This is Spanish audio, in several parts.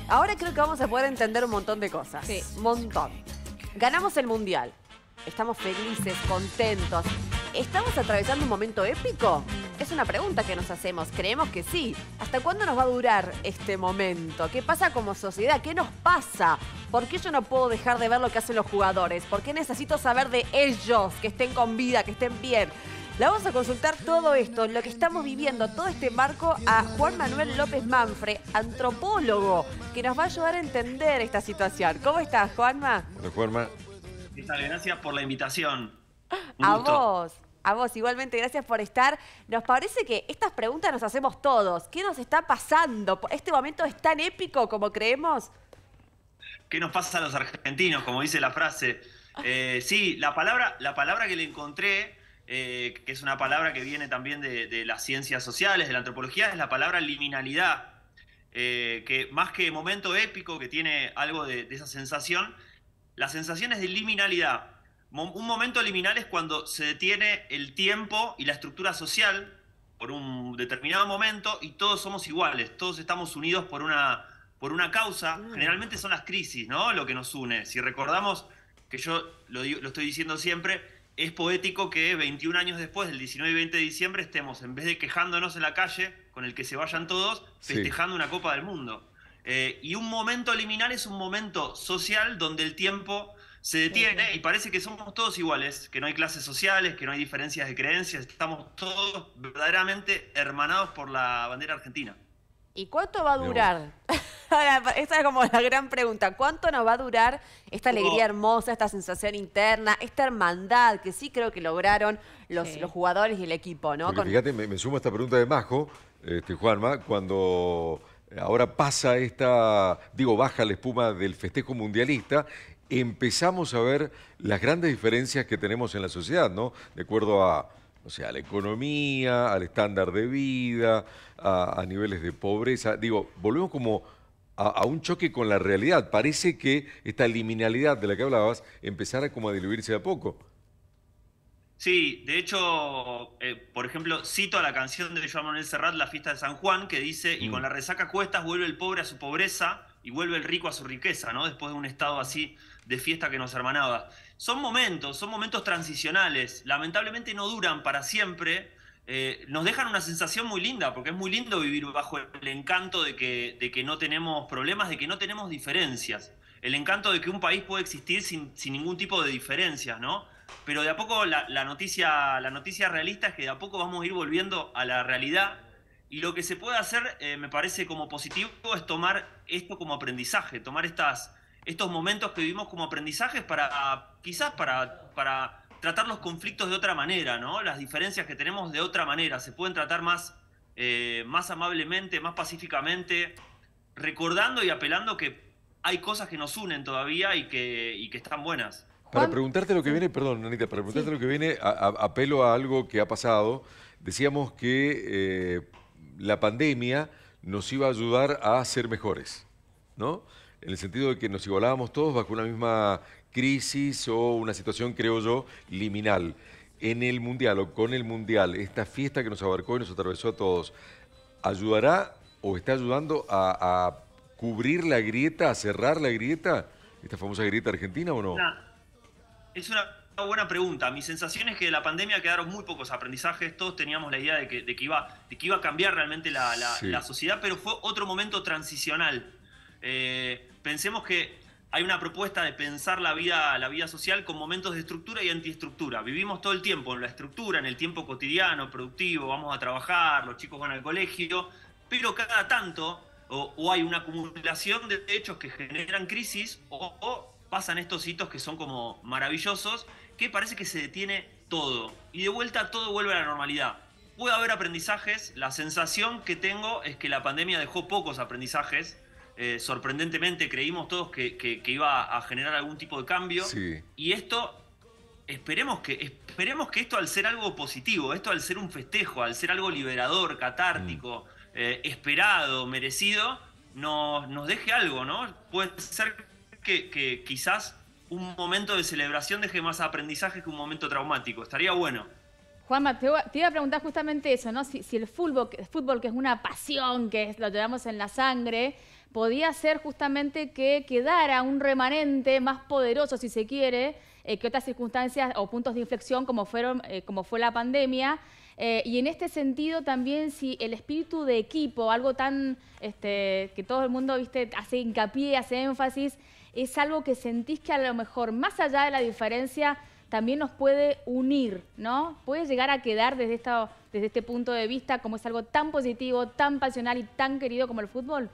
Ahora creo que vamos a poder entender un montón de cosas. Sí. Un montón. Ganamos el Mundial. Estamos felices, contentos. ¿Estamos atravesando un momento épico? Es una pregunta que nos hacemos. Creemos que sí. ¿Hasta cuándo nos va a durar este momento? ¿Qué pasa como sociedad? ¿Qué nos pasa? ¿Por qué yo no puedo dejar de ver lo que hacen los jugadores? ¿Por qué necesito saber de ellos? Que estén con vida, que estén bien. La vamos a consultar todo esto, lo que estamos viviendo, todo este marco, a Juan Manuel López Manfre, antropólogo, que nos va a ayudar a entender esta situación. ¿Cómo estás, Juanma? Hola, Juanma. ¿Qué tal? Gracias por la invitación. Un A gusto. vos, igualmente, gracias por estar. Nos parece que estas preguntas nos hacemos todos. ¿Qué nos está pasando? ¿Este momento es tan épico como creemos? ¿Qué nos pasa a los argentinos, como dice la frase? Sí, la palabra que le encontré, que es una palabra que viene también de las ciencias sociales, de la antropología, es la palabra liminalidad. Que más que momento épico, que tiene algo de esa sensación, la sensación es de liminalidad. Un momento liminal es cuando se detiene el tiempo y la estructura social por un determinado momento y todos somos iguales, todos estamos unidos por una causa. Generalmente son las crisis, ¿no? Lo que nos une. Si recordamos, que yo lo estoy diciendo siempre, es poético que 21 años después, del 19 y 20 de diciembre, estemos, en vez de quejándonos en la calle, con el que se vayan todos, festejando una Copa del Mundo. Y un momento liminal es un momento social donde el tiempo se detiene y parece que somos todos iguales, que no hay clases sociales, que no hay diferencias de creencias, estamos todos verdaderamente hermanados por la bandera argentina. ¿Y cuánto va a durar? Ahora, esa es como la gran pregunta. ¿Cuánto nos va a durar esta alegría hermosa, esta sensación interna, esta hermandad que sí creo que lograron los jugadores y el equipo, ¿no? Porque fíjate, me sumo a esta pregunta de Majo, Juanma, cuando ahora pasa baja la espuma del festejo mundialista, empezamos a ver las grandes diferencias que tenemos en la sociedad, ¿no? De acuerdo a, o sea, a la economía, al estándar de vida, a niveles de pobreza. Digo, volvemos como a un choque con la realidad. Parece que esta liminalidad de la que hablabas empezara como a diluirse de a poco. Sí, de hecho, por ejemplo, cito a la canción de Joan Manuel Serrat, La fiesta de San Juan, que dice, y con la resaca a cuestas vuelve el pobre a su pobreza y vuelve el rico a su riqueza, ¿no? Después de un estado así de fiesta que nos hermanaba. Son momentos transicionales, lamentablemente no duran para siempre, nos dejan una sensación muy linda, porque es muy lindo vivir bajo el encanto de que no tenemos problemas, de que no tenemos diferencias, el encanto de que un país puede existir sin ningún tipo de diferencias, ¿no? Pero de a poco la noticia realista es que de a poco vamos a ir volviendo a la realidad y lo que se puede hacer, me parece como positivo, es tomar esto como aprendizaje, tomar estos momentos que vivimos como aprendizajes quizás para tratar los conflictos de otra manera, ¿no? Las diferencias que tenemos de otra manera, se pueden tratar más amablemente, más pacíficamente, recordando y apelando que hay cosas que nos unen todavía y que están buenas. Para preguntarte lo que viene, perdón, Anita, para preguntarte lo que viene, apelo a algo que ha pasado. Decíamos que la pandemia nos iba a ayudar a ser mejores, ¿no? En el sentido de que nos igualábamos todos bajo una misma crisis o una situación, creo yo, liminal. En el Mundial o con el Mundial, esta fiesta que nos abarcó y nos atravesó a todos, ¿ayudará o está ayudando a cubrir la grieta, a cerrar la grieta, esta famosa grieta argentina o no? Es una buena pregunta. Mi sensación es que de la pandemia quedaron muy pocos aprendizajes. Todos teníamos la idea de que iba a cambiar realmente la sociedad, pero fue otro momento transicional. Pensemos que hay una propuesta de pensar la vida social con momentos de estructura y antiestructura. Vivimos todo el tiempo en la estructura, en el tiempo cotidiano, productivo, vamos a trabajar, los chicos van al colegio, pero cada tanto o hay una acumulación de hechos que generan crisis o pasan estos hitos que son como maravillosos, que parece que se detiene todo. Y de vuelta todo vuelve a la normalidad. Puede haber aprendizajes, la sensación que tengo es que la pandemia dejó pocos aprendizajes. Sorprendentemente creímos todos que iba a generar algún tipo de cambio. Sí. Y esto, esperemos que esto, al ser algo positivo, esto al ser un festejo, al ser algo liberador, catártico, esperado, merecido, nos deje algo, ¿no? Puede ser que quizás un momento de celebración deje más aprendizaje que un momento traumático. Estaría bueno. Juanma, te iba a preguntar justamente eso, ¿no? Si el fútbol, que es una pasión, lo llevamos en la sangre, podía ser justamente que quedara un remanente más poderoso, si se quiere, que otras circunstancias o puntos de inflexión como fue la pandemia. Y en este sentido también si el espíritu de equipo, algo tan que todo el mundo hace hincapié, hace énfasis, es algo que sentís que a lo mejor, más allá de la diferencia, también nos puede unir, ¿no? Puede llegar a quedar desde este punto de vista como es algo tan positivo, tan pasional y tan querido como el fútbol.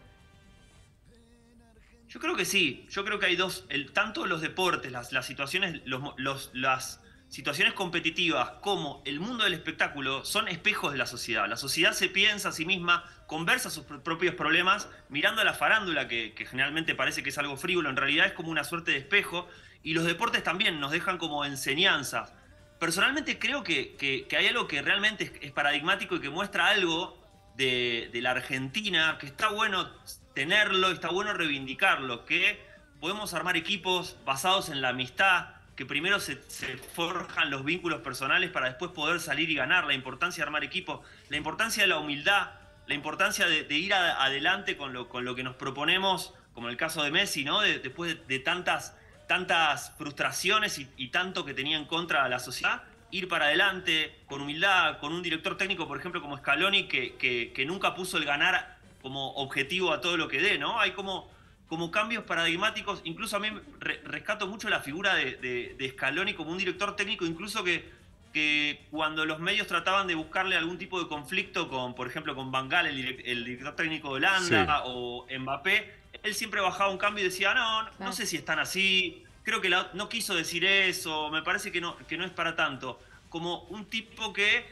Yo creo que sí, yo creo que hay dos, tanto los deportes, las situaciones, las situaciones competitivas como el mundo del espectáculo son espejos de la sociedad. La sociedad se piensa a sí misma, conversa sus propios problemas, mirando a la farándula, que generalmente parece que es algo frívolo, en realidad es como una suerte de espejo, y los deportes también nos dejan como enseñanzas. Personalmente creo que hay algo que realmente es paradigmático y que muestra algo de la Argentina, que está bueno tenerlo, está bueno reivindicarlo, que podemos armar equipos basados en la amistad, que primero se forjan los vínculos personales para después poder salir y ganar, la importancia de armar equipos, la importancia de la humildad, la importancia de ir adelante con lo que nos proponemos, como en el caso de Messi, ¿no? Después de tantas frustraciones y tanto que tenía en contra a la sociedad, ir para adelante con humildad, con un director técnico, por ejemplo, como Scaloni, que nunca puso el ganar como objetivo a todo lo que dé, ¿no? Hay como cambios paradigmáticos. Incluso a mí rescato mucho la figura de Scaloni como un director técnico, incluso que cuando los medios trataban de buscarle algún tipo de conflicto con, por ejemplo, con Van Gaal, el director técnico de Holanda, sí, o Mbappé, él siempre bajaba un cambio y decía, no sé si están así, creo que no quiso decir eso, me parece que no es para tanto. Como un tipo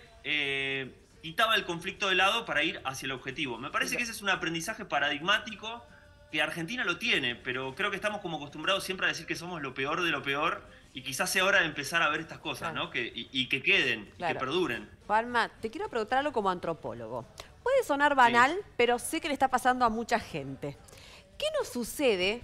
que quitaba el conflicto de lado para ir hacia el objetivo. Me parece que ese es un aprendizaje paradigmático que Argentina lo tiene, pero creo que estamos como acostumbrados siempre a decir que somos lo peor de lo peor, y quizás sea hora de empezar a ver estas cosas, claro, ¿no? Y que queden, claro, que perduren. Juanma, te quiero preguntar algo como antropólogo. Puede sonar banal, sí, pero sé que le está pasando a mucha gente. ¿Qué nos sucede?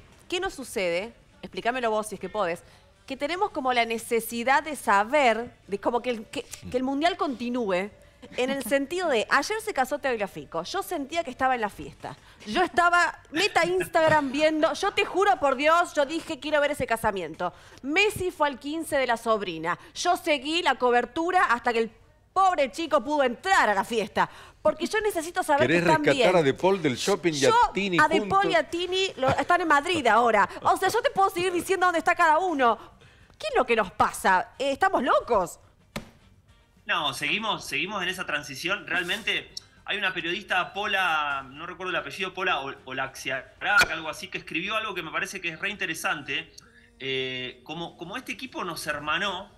Explícamelo vos si es que podés, que tenemos como la necesidad de saber, de como que el Mundial continúe, en el sentido de, ayer se casó Tagliafico, yo sentía que estaba en la fiesta, yo estaba meta Instagram viendo, yo te juro por Dios, yo dije quiero ver ese casamiento. Messi fue al 15 de la sobrina, yo seguí la cobertura hasta que el pobre chico pudo entrar a la fiesta, porque yo necesito saber que están bien. ¿Querés rescatar a De Paul del shopping y a Tini juntos? A De Paul y a Tini están en Madrid ahora, o sea, yo te puedo seguir diciendo dónde está cada uno. ¿Qué es lo que nos pasa? ¿Estamos locos? No, seguimos en esa transición. Realmente hay una periodista, Pola, no recuerdo el apellido, Pola Olaxiarac, algo así, que escribió algo que me parece que es re interesante. Como este equipo nos hermanó,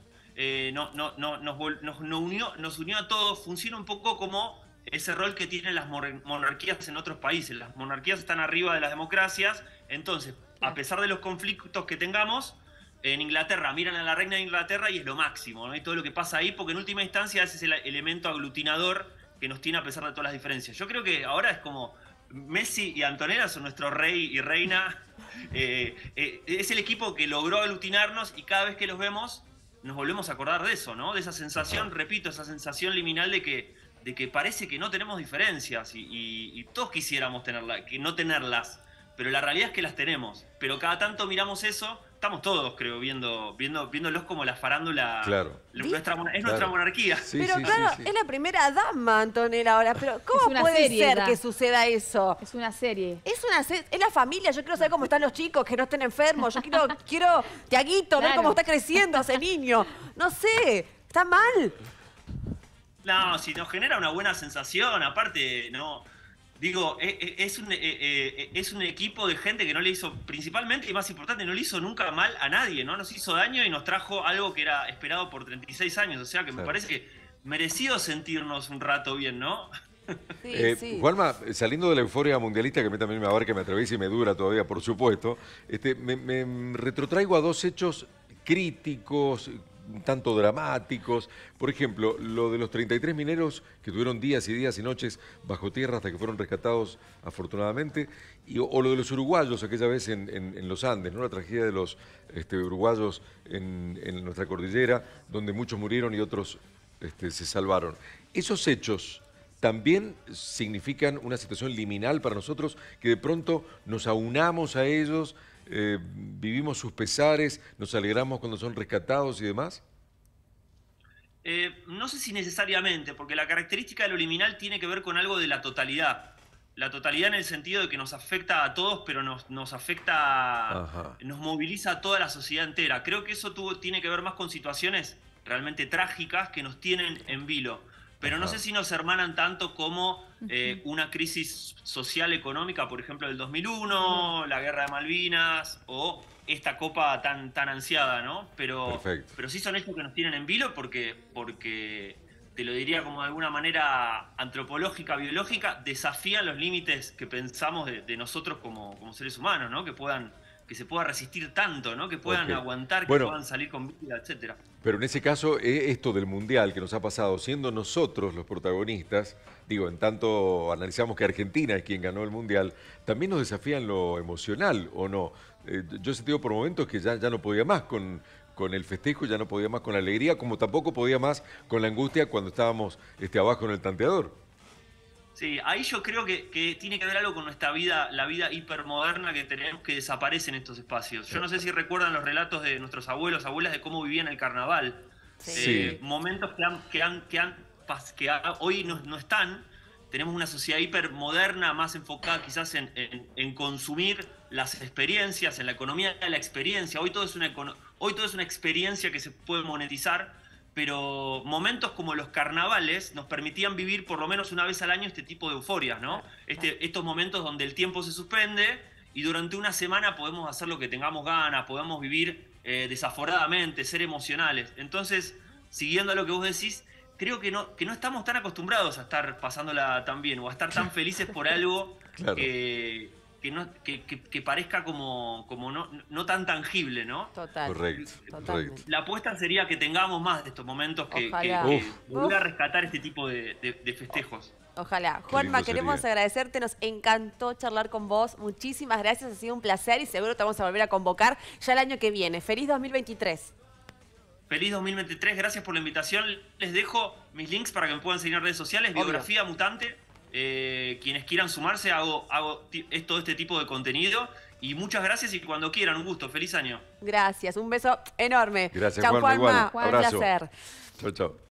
nos unió a todos, funciona un poco como ese rol que tienen las monarquías en otros países. Las monarquías están arriba de las democracias, entonces, a pesar de los conflictos que tengamos, en Inglaterra miran a la reina de Inglaterra y es lo máximo, ¿no? Y todo lo que pasa ahí, porque en última instancia ese es el elemento aglutinador que nos tiene a pesar de todas las diferencias. Yo creo que ahora es como Messi y Antonella son nuestro rey y reina. Es el equipo que logró aglutinarnos y cada vez que los vemos nos volvemos a acordar de eso, ¿no? De esa sensación, repito, esa sensación liminal de que parece que no tenemos diferencias y todos quisiéramos no tenerlas, pero la realidad es que las tenemos. Pero cada tanto miramos eso, estamos todos, creo, viéndolos como la farándula. Claro. Nuestra monarquía. Sí, pero sí, claro, sí. Es la primera dama, Antonella, ahora. Pero ¿cómo puede ser que suceda eso? Es una serie. Es la familia. Yo quiero saber cómo están los chicos, que no estén enfermos. Yo quiero Tiaguito, ver cómo está creciendo ese niño. No sé, está mal. No, si nos genera una buena sensación, aparte, no. Digo, es un equipo de gente que no le hizo, principalmente y más importante, no le hizo nunca mal a nadie, ¿no? Nos hizo daño y nos trajo algo que era esperado por 36 años. O sea, que me parece que merecido sentirnos un rato bien, ¿no? Sí, sí. Juanma, saliendo de la euforia mundialista, que a mí también me abarca, me atraviesa y me dura todavía, por supuesto, me retrotraigo a dos hechos críticos, un tanto dramáticos. Por ejemplo, lo de los 33 mineros que tuvieron días y días y noches bajo tierra hasta que fueron rescatados afortunadamente, o lo de los uruguayos aquella vez en los Andes, ¿no? La tragedia de los uruguayos en nuestra cordillera, donde muchos murieron y otros se salvaron. Esos hechos también significan una situación liminal para nosotros, que de pronto nos aunamos a ellos, vivimos sus pesares, nos alegramos cuando son rescatados y demás. No sé si necesariamente, porque la característica de lo liminal tiene que ver con algo de la totalidad. La totalidad en el sentido de que nos afecta a todos, pero nos afecta, Ajá. nos moviliza a toda la sociedad entera. Creo que eso tiene que ver más con situaciones realmente trágicas que nos tienen en vilo. Pero no Ajá. sé si nos hermanan tanto como una crisis social económica, por ejemplo, del 2001, la guerra de Malvinas o esta copa tan ansiada, ¿no? Perfecto. Pero sí son hechos que nos tienen en vilo porque te lo diría como de alguna manera antropológica, biológica, desafían los límites que pensamos de nosotros como seres humanos, ¿no? Que se pueda resistir tanto, ¿no? Que puedan Ok. aguantar, que Bueno, puedan salir con vida, etcétera. pero en ese caso, esto del Mundial que nos ha pasado, siendo nosotros los protagonistas, digo, en tanto analizamos que Argentina es quien ganó el Mundial, también nos desafía en lo emocional, ¿o no? Yo he sentido por momentos que ya no podía más con el festejo, ya no podía más con la alegría, como tampoco podía más con la angustia cuando estábamos abajo en el tanteador. Sí, ahí yo creo que tiene que ver algo con nuestra vida, la vida hipermoderna que tenemos, que desaparece en estos espacios. Yo no sé si recuerdan los relatos de nuestros abuelos, abuelas, de cómo vivían el carnaval. Sí. Momentos que hoy no están. Tenemos una sociedad hipermoderna, más enfocada quizás en consumir las experiencias, en la economía de la experiencia. Hoy todo es una experiencia que se puede monetizar. Pero momentos como los carnavales nos permitían vivir por lo menos una vez al año este tipo de euforias, ¿no? Estos momentos donde el tiempo se suspende y durante una semana podemos hacer lo que tengamos ganas, podemos vivir desaforadamente, ser emocionales. Entonces, siguiendo a lo que vos decís, creo que no estamos tan acostumbrados a estar pasándola tan bien o a estar tan felices por algo Claro. que parezca como no tan tangible, ¿no? Total. Correcto, Totalmente. correcto. La apuesta sería que tengamos más de estos momentos, que Ojalá. volver a rescatar este tipo de festejos. Ojalá. Qué Juanma, lindo queremos sería. agradecerte, nos encantó charlar con vos. Muchísimas gracias, ha sido un placer y seguro te vamos a volver a convocar ya el año que viene. Feliz 2023. Feliz 2023, gracias por la invitación. Les dejo mis links para que me puedan seguir en redes sociales. Obvio. Biografía Mutante. Quienes quieran sumarse, hago todo este tipo de contenido. Y muchas gracias y cuando quieran, un gusto. Feliz año. Gracias, un beso enorme. Gracias, Chau, Juanma, igual. Juanma. Un Abrazo. placer. Chau, chau.